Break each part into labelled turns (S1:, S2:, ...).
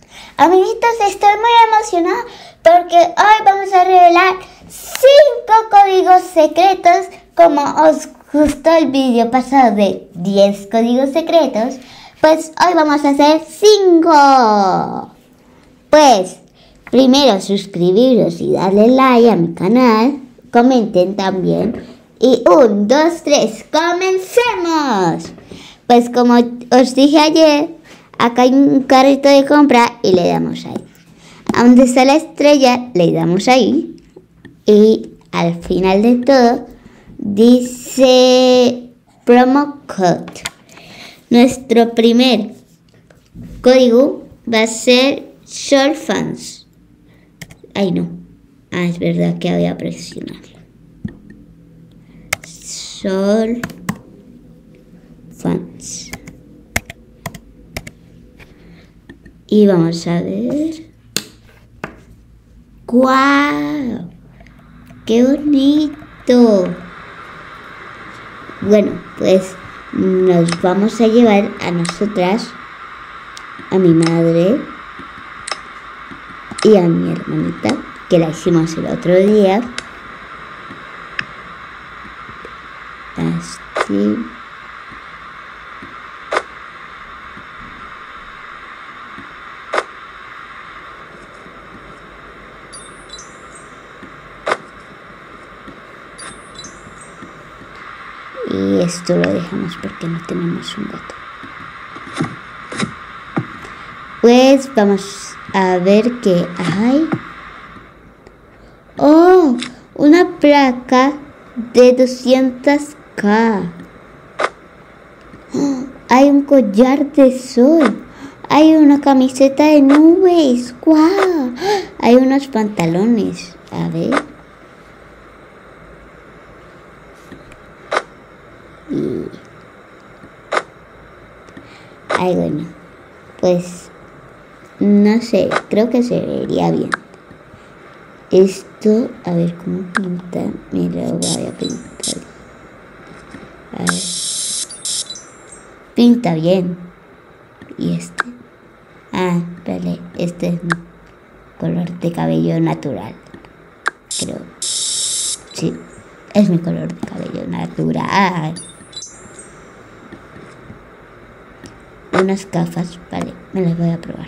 S1: Amiguitos, estoy muy emocionada porque hoy vamos a revelar 5 códigos secretos. Como os gustó el vídeo pasado de 10 códigos secretos, pues hoy vamos a hacer 5. Pues primero suscribiros y darle like a mi canal, comenten también y 1, 2, 3, ¡comencemos! Pues como os dije ayer, acá hay un carrito de compra y le damos ahí. A donde está la estrella le damos ahí y al final de todo dice promo code. Nuestro primer código va a ser SolFans. Ay no, es verdad que había presionado. SolFans. Y vamos a ver. ¡Guau! ¡Qué bonito! Bueno, pues nos vamos a llevar a nosotras, a mi madre y a mi hermanita, que la hicimos el otro día. Así. Y esto lo dejamos porque no tenemos un gato. Pues vamos a ver qué hay. ¡Oh! Una placa de 200k. ¡Oh! Hay un collar de sol. Hay una camiseta de nubes. ¡Guau! Hay unos pantalones. A ver. Ay, bueno, pues no sé, creo que se vería bien. Esto, a ver cómo pinta. Mira, lo voy a pintar. A ver. Pinta bien. Y este. Vale, este es mi color de cabello natural. Creo. Sí, es mi color de cabello natural. Unas gafas, vale, me las voy a probar.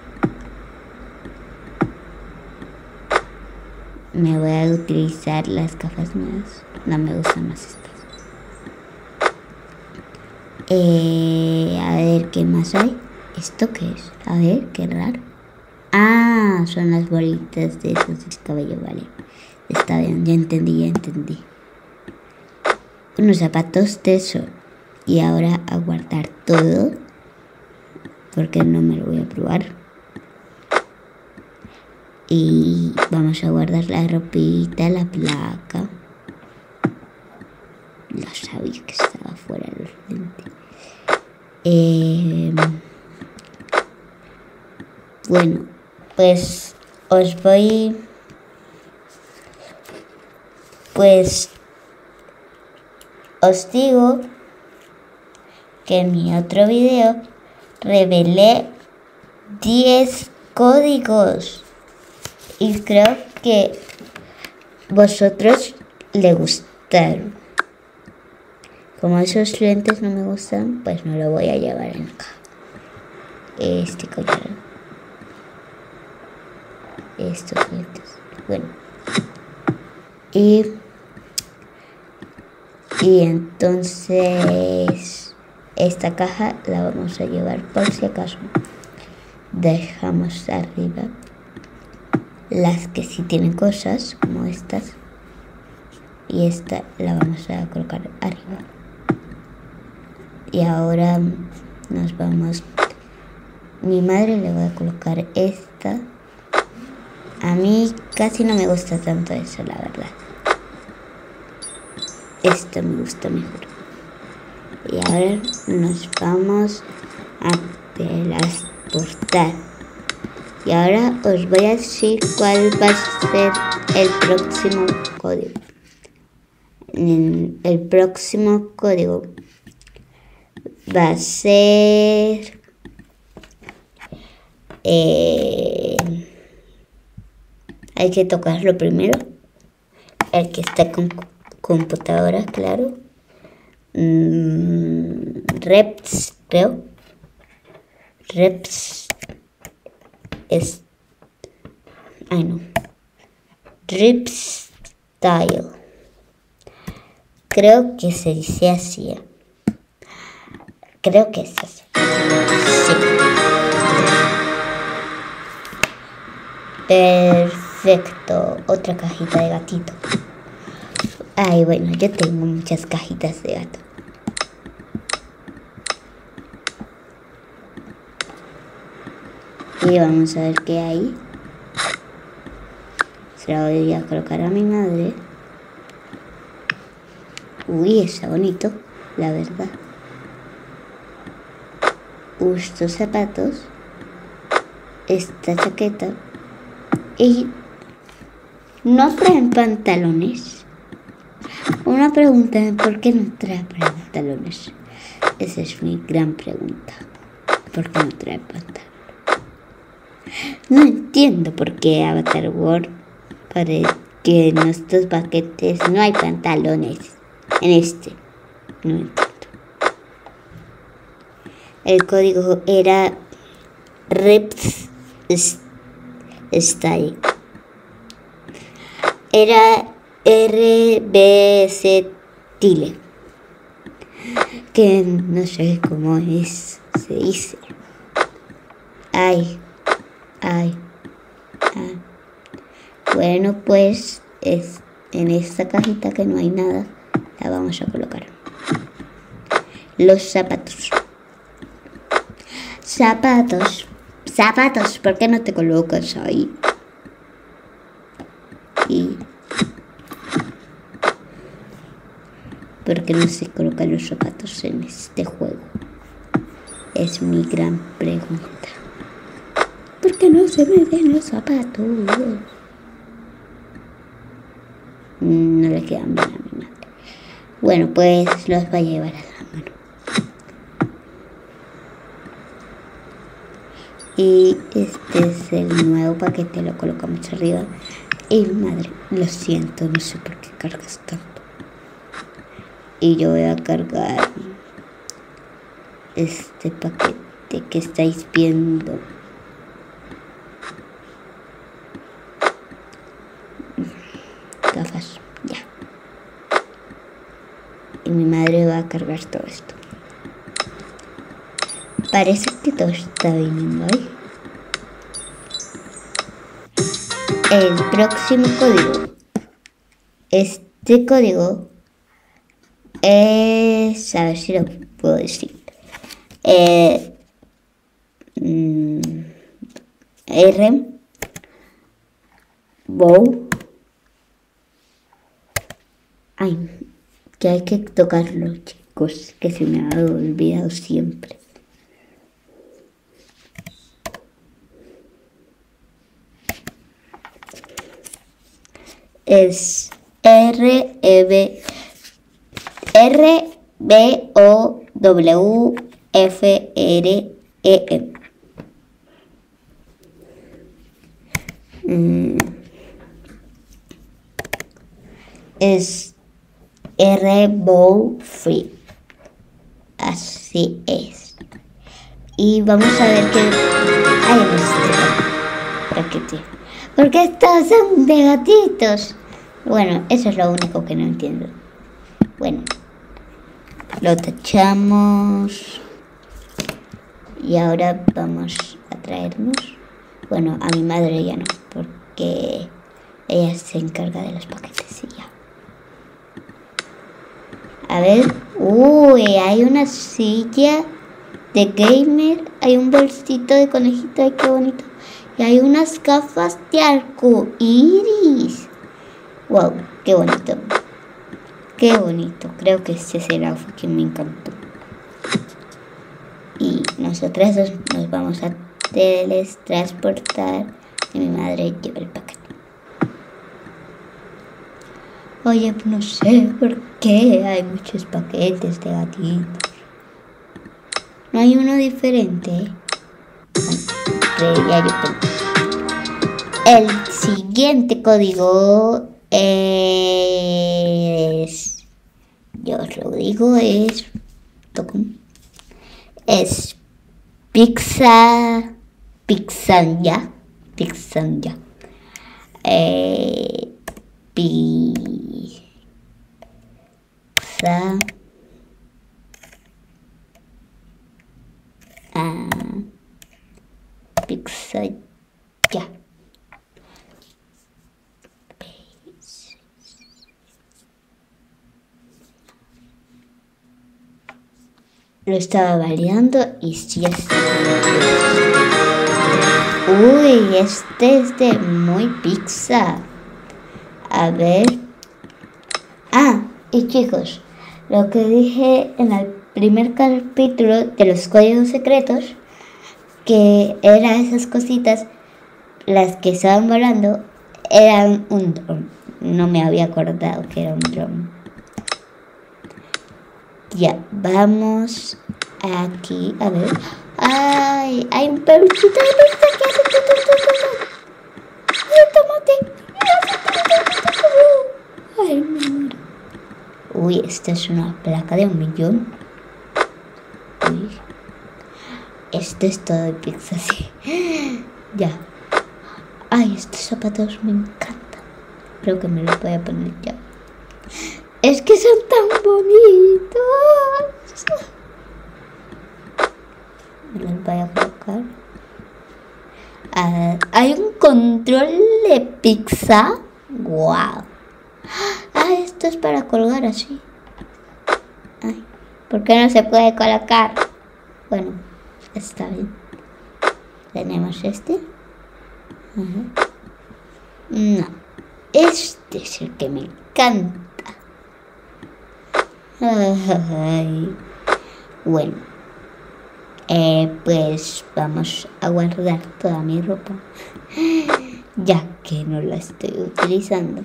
S1: Me voy a utilizar las gafas nuevas. No me gustan más estas. A ver, ¿qué más hay? ¿Esto qué es? A ver, qué raro. Son las bolitas de esos del cabello, vale. Está bien, ya entendí. Unos zapatos de sol. Y ahora a guardar todo, porque no me lo voy a probar. Y vamos a guardar la ropita, la placa. Lo sabía que estaba fuera de los lentes. Bueno, pues os voy... Pues os digo que en mi otro video revelé 10 códigos y creo que vosotros le gustaron. Como esos lentes no me gustan, pues no lo voy a llevar en acá. Este collar. Estos lentes. Bueno. Y entonces esta caja la vamos a llevar por si acaso. Dejamos arriba las que sí tienen cosas, como estas. Y esta la vamos a colocar arriba. Y ahora nos vamos. Mi madre le voy a colocar esta. A mí casi no me gusta tanto eso, la verdad. Esto me gusta mejor. Y ahora nos vamos a teletransportar. Y ahora os voy a decir cuál va a ser el próximo código. El próximo código va a ser Hay que tocarlo primero. El que está con computadora, claro. Reps, creo. Reps es... Ay, no. Reps Style. Creo que se dice así. Creo que es así. Sí. Perfecto. Otra cajita de gatito. Ay, bueno, yo tengo muchas cajitas de gato. Y vamos a ver qué hay. Se la voy a colocar a mi madre. Uy, está bonito, la verdad. Estos zapatos. Esta chaqueta. Y no traen pantalones. Una pregunta, ¿por qué no trae pantalones? Esa es mi gran pregunta. ¿Por qué no trae pantalones? No entiendo por qué Avatar World, para que en estos paquetes no hay pantalones. En este, no entiendo. El código era Reps Style. Era RBC Tile. Que no sé cómo es, se dice. Ay. Bueno, pues en esta cajita que no hay nada, la vamos a colocar. Los zapatos. Zapatos, ¿por qué no te colocas ahí? Y ¿por qué no se colocan los zapatos en este juego? Es mi gran pregunta. ¿Por qué no se me ven los zapatos? No le quedan bien a mi madre. Bueno, pues los va a llevar a la mano. Y este es el nuevo paquete, lo colocamos arriba. Y madre, lo siento, no sé por qué cargas tanto. Y yo voy a cargar este paquete que estáis viendo. Gafas, ya. Y mi madre va a cargar todo esto. Parece que todo está viniendo ahí. El próximo código. Este código es... A ver si lo puedo decir. R. Bow. Ay, que hay que tocarlo, chicos, que se me ha olvidado siempre. Es RBOWFREM. Es R-Bow Free. Así es. Y vamos a ver qué hay en este paquete. Porque estos son de gatitos. Bueno, eso es lo único que no entiendo. Bueno, lo tachamos. Y ahora vamos a traernos. Bueno, a mi madre ya no, porque ella se encarga de los paquetes y ya. A ver, uy, hay una silla de gamer, hay un bolsito de conejito, ay, qué bonito. Y hay unas gafas de arco iris. Wow, qué bonito. Qué bonito. Creo que ese es el outfit que me encantó. Y nosotras nos vamos a teletransportar y mi madre lleva el paquete. Oye, no sé por qué hay muchos paquetes de gatitos. No hay uno diferente. Bueno, creería yo que no. El siguiente código es... Yo os lo digo, es pizza... Pizza. Pizza... ya. Lo estaba variando y sí está. Uy, este es de muy pizza. A ver. Y chicos, lo que dije en el primer capítulo de los códigos secretos, que eran esas cositas, las que estaban volando, eran un dron. No me había acordado que era un dron. Ya, vamos aquí, a ver. ¡Ay! Hay un peluchito de pizza que hace tomate. ¡Ay, me muero! Uy, esta es una placa de 1.000.000. Uy. Esto es todo de pizza, sí. Ya. Ay, estos zapatos me encantan. Creo que me los voy a poner ya. Es que son tan bonitos. Me los voy a colocar. Hay un control de pizza. Wow. Esto es para colgar así. Ay, ¿por qué no se puede colocar? Bueno, está bien. Tenemos este. No, este es el que me encanta. Ay. Bueno, pues vamos a guardar toda mi ropa, ya que no la estoy utilizando.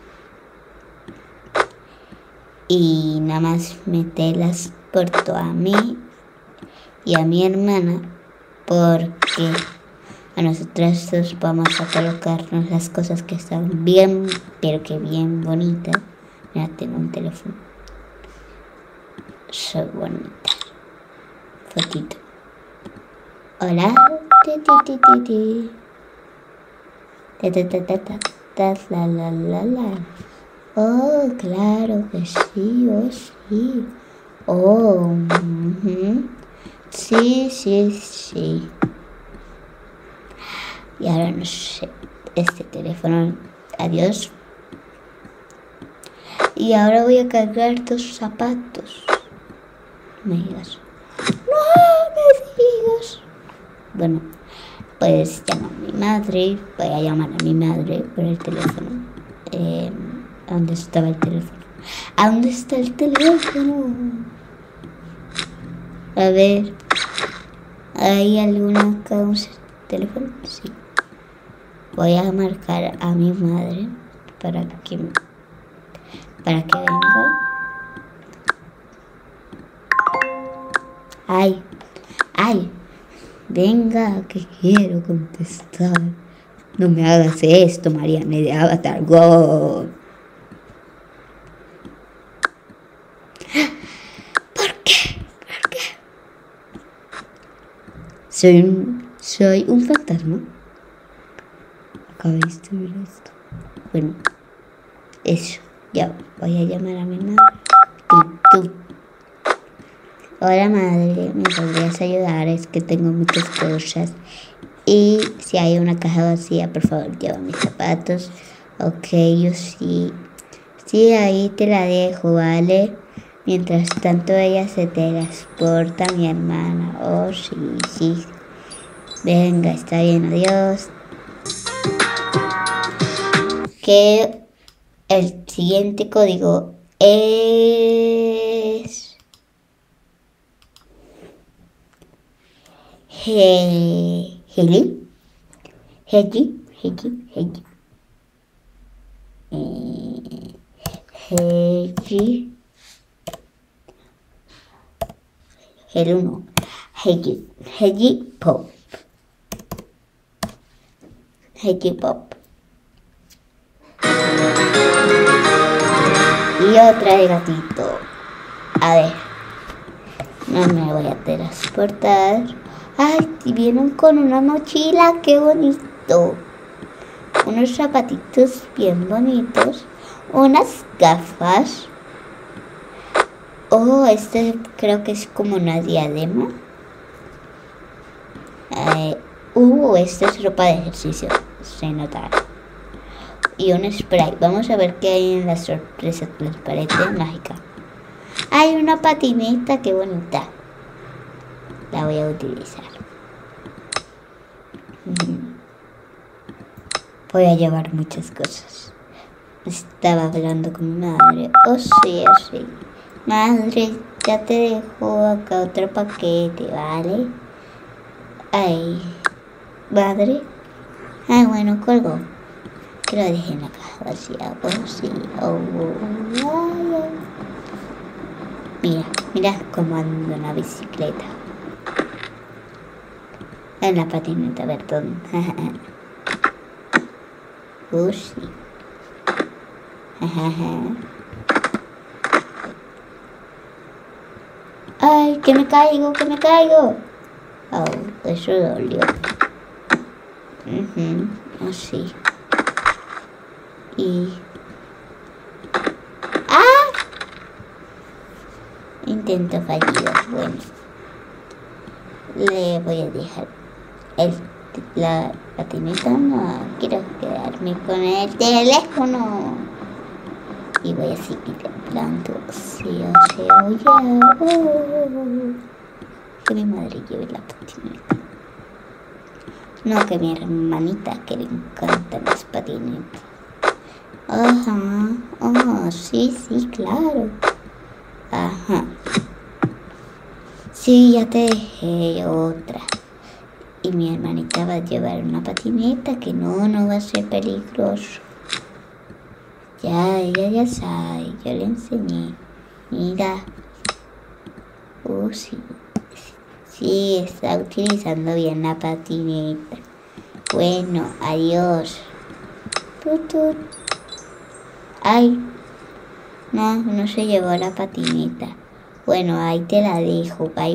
S1: Y nada más meterlas por toda a mí y a mi hermana, porque a nosotras dos vamos a colocarnos las cosas que están bien, pero que bien bonitas. Mira, tengo un teléfono. Soy bonita. Fotito. Hola. La. Oh, claro que sí, oh sí. Oh, sí. Y ahora no sé, este teléfono, adiós. Y ahora voy a cargar tus zapatos. No me digas. Bueno, pues llamo a mi madre. Voy a llamar a mi madre por el teléfono. ¿A dónde estaba el teléfono? ¿A dónde está el teléfono? A ver. ¿Hay alguna que use el teléfono? Sí. Voy a marcar a mi madre para que venga. Ay, venga, que quiero contestar. No me hagas esto, Mariana de Avatar God. ¿Por qué? Soy un fantasma. Acabáis de ver esto. Bueno, eso. Ya voy a llamar a mi madre. Tú. Hola madre, ¿me podrías ayudar? Es que tengo muchas cosas. Y si hay una caja vacía, por favor, lleva mis zapatos. Ok, yo sí. Sí, ahí te la dejo, ¿vale? Mientras tanto ella se transporta a mi hermana. Oh, sí. Venga, está bien, adiós. Que el siguiente código es... Heli. Pop. K-pop. Y otra de gatito. A ver. No me voy a transportar. Ay, vienen con una mochila. ¡Qué bonito! Unos zapatitos bien bonitos. Unas gafas. Oh, este creo que es como una diadema. Esta es ropa de ejercicio. Se nota. Y un spray. Vamos a ver qué hay en la sorpresa transparente mágica. Hay una patineta, qué bonita. La voy a utilizar. Voy a llevar muchas cosas. Estaba hablando con mi madre. Oh sí. Madre, ya te dejo acá otro paquete, ¿vale? Ay, madre. Ay, bueno, colgó. Que lo dejé en la caja vacía. Oh sí. Mira cómo ando en la bicicleta. En la patineta, perdón. Sí. Ay, que me caigo. Oh, eso dolió. Así. Y... ¡ah! Intento fallido. Bueno. Le voy a dejar la patineta. No quiero quedarme con el teléfono. Y voy a seguir hablando. Que mi madre lleve la patineta. No, que mi hermanita, que le encantan las patinetas. Ajá. Oh, sí, claro. Ajá. Sí, ya te dejé otra. Y mi hermanita va a llevar una patineta que no va a ser peligroso. Ya, ella ya sabe, yo le enseñé. Mira. Sí. Sí, está utilizando bien la patineta. Bueno, adiós. Ay, no se llevó la patineta. Bueno, ahí te la dejo, bye.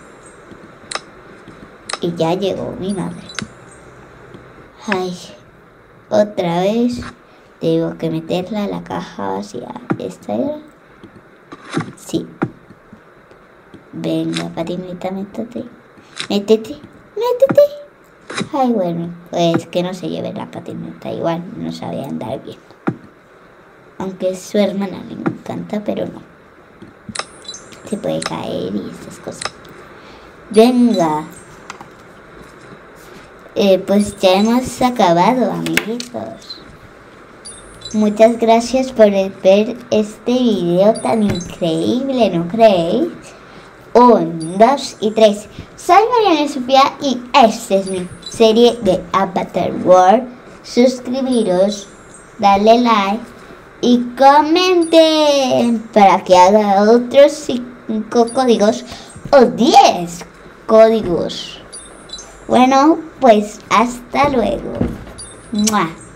S1: Y ya llegó mi madre. Ay, otra vez tengo que meterla a la caja vacía. ¿Esta era? Sí. Venga, patineta, métete. Ay, bueno, pues que no se lleve la patineta. Igual no sabe andar bien. Aunque su hermana le encanta, pero no. Se puede caer y estas cosas. Venga. Pues ya hemos acabado, amiguitos. Muchas gracias por ver este video tan increíble, ¿no creéis? 1, 2 y 3. Soy Mariana Sofía y esta es mi serie de Avatar World. Suscribiros, darle like y comenten para que haga otros 5 códigos o 10 códigos. Bueno, pues hasta luego. ¡Mua!